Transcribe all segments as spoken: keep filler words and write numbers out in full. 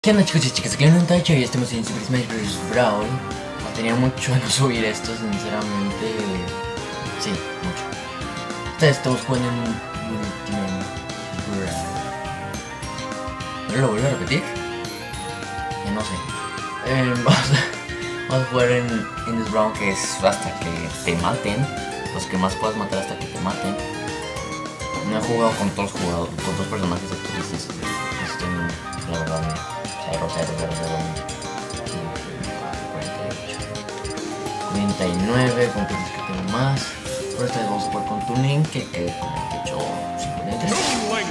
¿Qué onda, chicos y chicas? Aquí en un tacho y estamos en Super Smash Bros. Brawl. Tenía mucho de no subir esto, sinceramente. Sí, mucho. Esta vez estamos jugando en Ultimate Brawl. ¿Pero lo vuelvo a repetir? Ya no sé. Eh, vamos, a, vamos a jugar en, en this round, que es hasta que te maten. Los que más puedas matar hasta que te maten. No he jugado con todos los jugadores, con dos personajes actrices. Estoy, la verdad, mira. cero, cero, cero, cero, cuarenta y nueve, con que tengo más. Por esta vez vamos a jugar con Tuning, que quedé con el techo cincuenta y tres.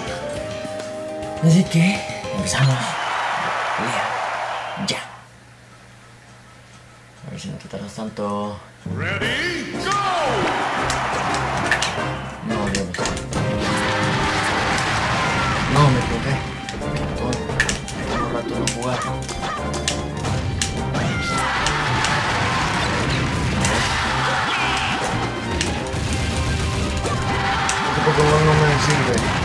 Así que empezamos. Ya. A ver si no te tardas tanto. Ready, go. No, Dios. No, me equivoqué. Un rato no jugar. Este Pokémon no me sirve.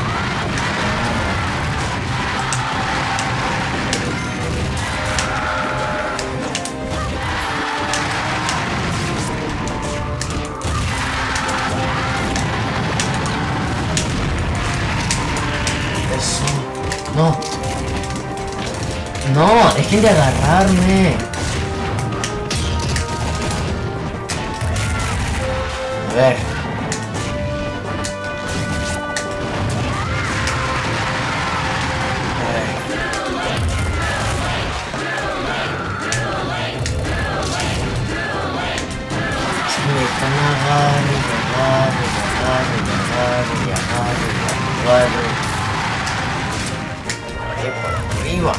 Eso. No. No, dejen de agarrarme. A ver. A ver. Si me están agarrando, agarrando, agarrando, agarrando, agarrando. Ahí por arriba.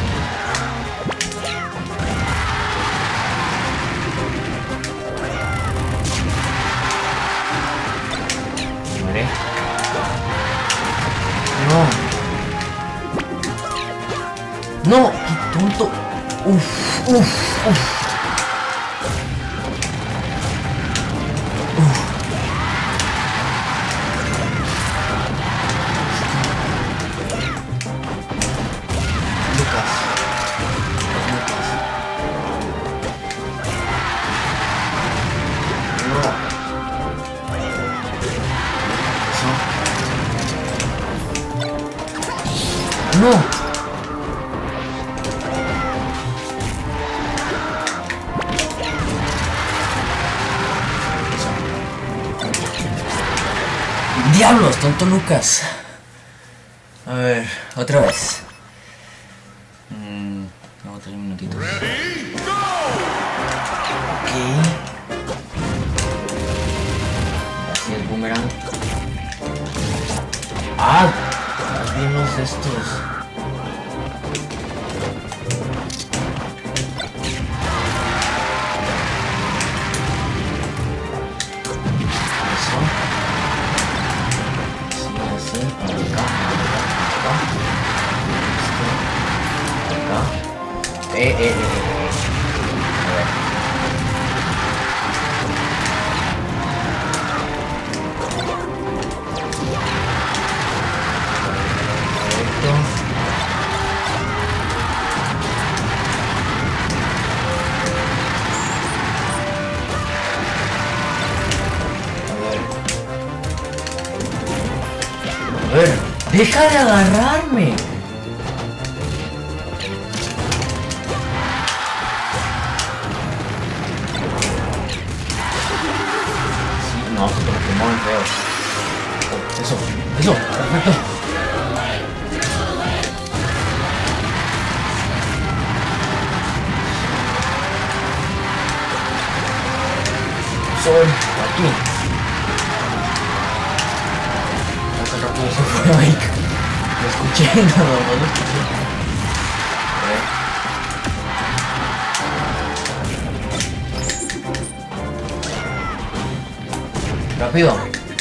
No. No, qué tonto. Uf, uf, uf. No. Diablos, tonto Lucas. A ver, otra vez. Mm, vamos a tres minutitos. Ok. Así el boomerang. Ah, más bien los estos. Eh, eh, eh, eh. A ver. Perfecto. A ver. A ver, deja de agarrarme. No, estos Pokémon feos. Oh, eso, eso, perfecto. Soy aquí. Hace rápido se fue Mike. Lo escuché, nada más lo escuché. Rápido.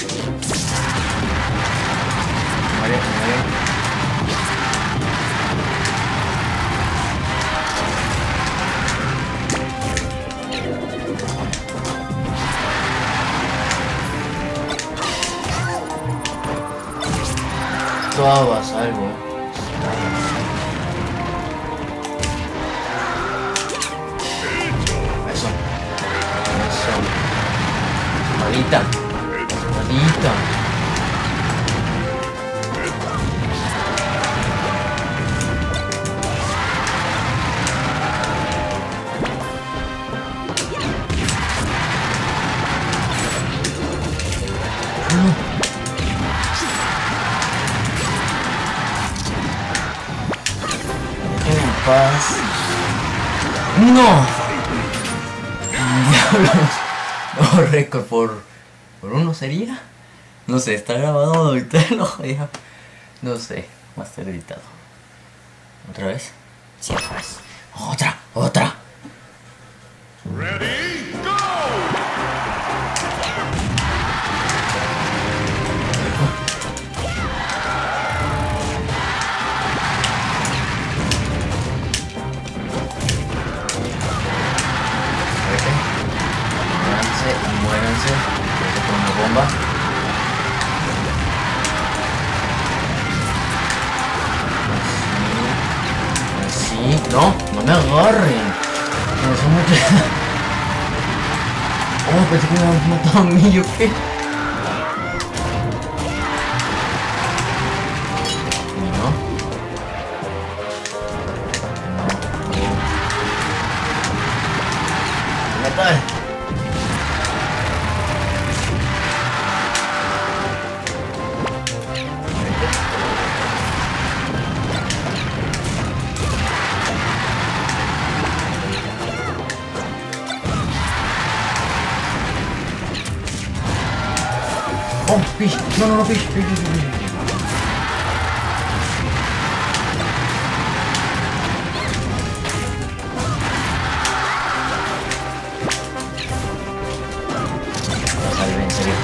Vale, vale. Tú hagas algo. Pasadita. Pasadita. Déjenme en paz. ¡No! ¡Diablos! No, récord por, por uno sería. No sé, está grabado ahorita. No, ya. No sé, va a estar editado. ¿Otra vez? Sí, otra vez. ¡Otra! ¡Otra! Ready, go! Muéranse, con una bomba. Así, así. No, no me agarren. No, son muchas. Oh, pensé que me habían matado a mí, ¿yo qué? No. No. ¿Qué tal? Oh, fish. No, no, no, fish, fish, fish, fish. No salve, en serio.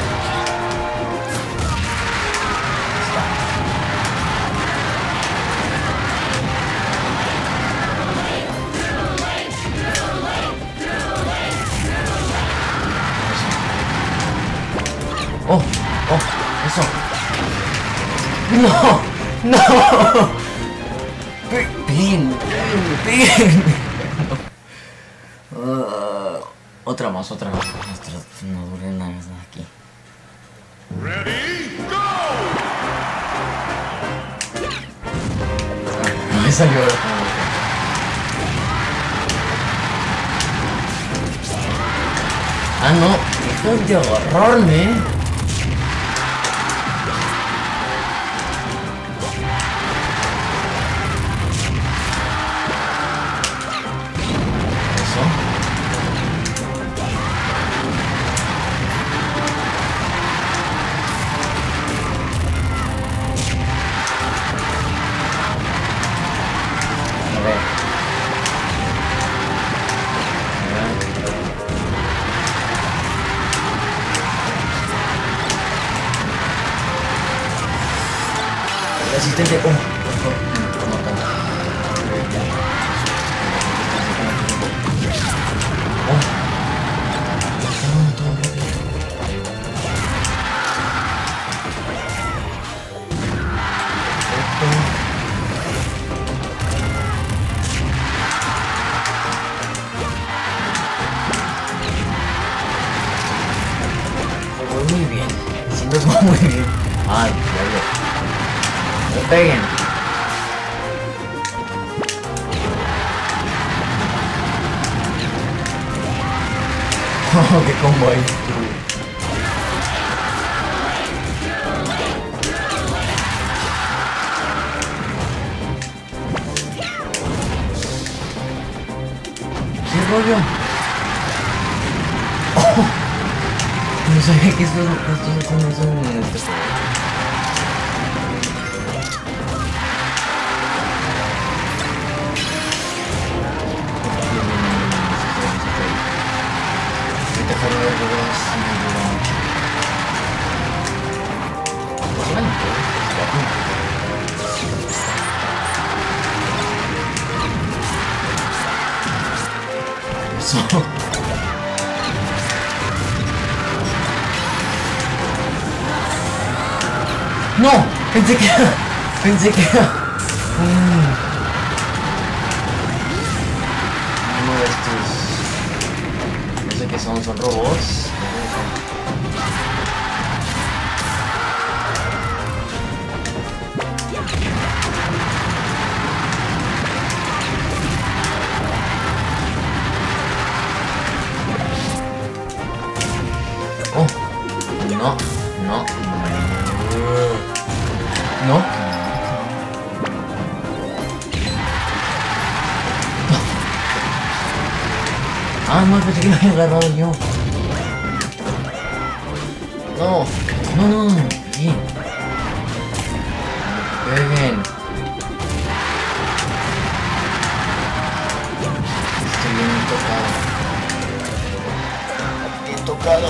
Oh, oh, eso. No, no. Bien, bien. Uh, otra más, otra más. No dure nada aquí. Ready, go! No me salió. Ah, no, deja de agarrarme. Resistente, oh, oh, no tanto. Oh. Muy bien, siento como muy bien. Ay, diablo. No me peguen. Oh, qué combo hay. ¿Qué rollo? Oh, no sabía que estos estos son estos. Eso. No, pensé que era, pensé que era mm, uno de estos, no sé qué son, son robots. más pensé que me había agarrado yo. No, no, no, no. Bien. Peguen. Estoy bien tocado. Bien tocado.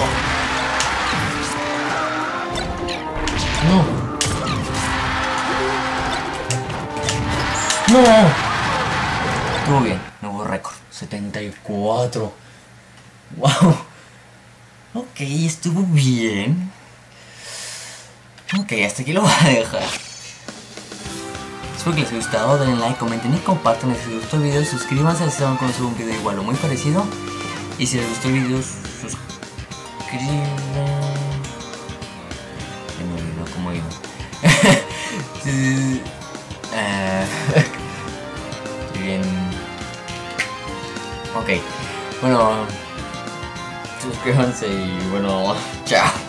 No. No. Estuvo bien, nuevo récord. setenta y cuatro. Wow. Ok, estuvo bien. Ok, hasta aquí lo voy a dejar. Espero que les haya gustado, denle like, comenten y compartan. Si les gustó el video, suscríbanse si van con un video igual o muy parecido. Y si les gustó el video, suscríbanse. Se me olvidó cómo iba. sí, uh, estoy bien. Ok, bueno, suscríbanse y bueno, chao.